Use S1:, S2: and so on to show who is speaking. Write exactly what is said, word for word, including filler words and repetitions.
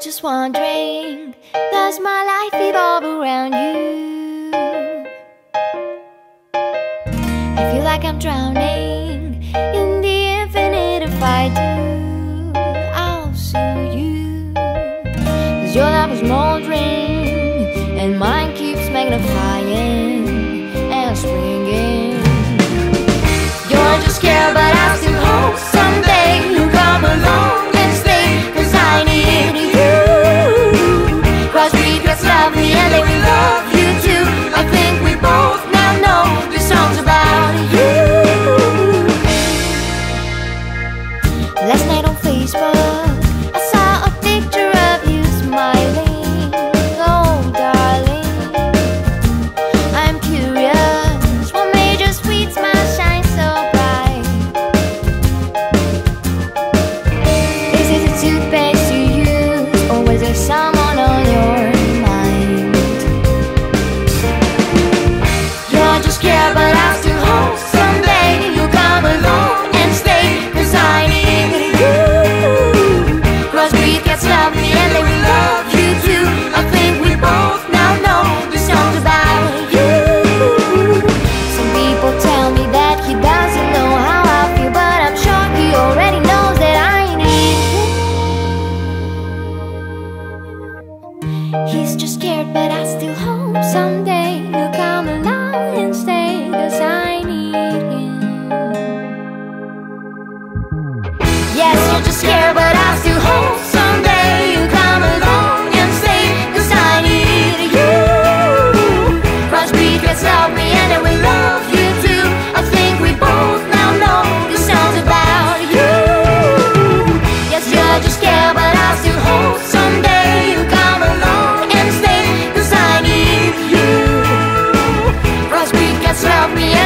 S1: just wondering, does my life evolve around you? I feel like I'm drowning in the infinite. If I do, I'll sue you. Cause your love is moldering and mine keeps magnifying and springing. You're just scared, but I still hope someday you'll come along and stay. Cause I need you. Cause we just love me and they will love you too. I think we both now know this song's about you. Last night on Facebook I saw a picture of you smiling. Oh darling, I'm curious, what made your sweet smile shine so bright? Is it a toothpaste you use, or was there someone on your mind? You're just scared, but I still hope someday you'll come along and stay. Cause I need you. Cause we can love me and they will love you too. I think we both now know this song's about you. Some people tell me that he doesn't know how I feel, but I'm sure he already knows that I need him. He's just scared, but I still hope someday he'll come along and stay. Cause I need him. Yes, you're just scared, but I still hope someday you'll come along and stay. Cause I need you. Cause we just love me and they will love you too. I think we both now know this song's about you. Yes, you're just scared, but I still hope someday you'll come along and stay. Cause I need you. Cause we just love me